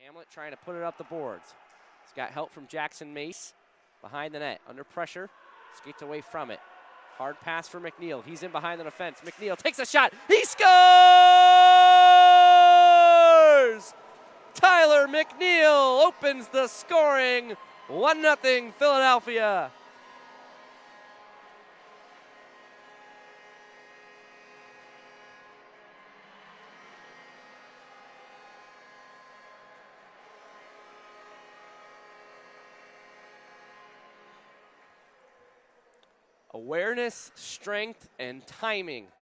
Hamlet trying to put it up the boards. He's got help from Jackson Mace behind the net. Under pressure, skates away from it. Hard pass for McNeil. He's in behind the defense. McNeil takes a shot. He scores! Tyler McNeil opens the scoring. 1-0 Philadelphia. Awareness, strength, and timing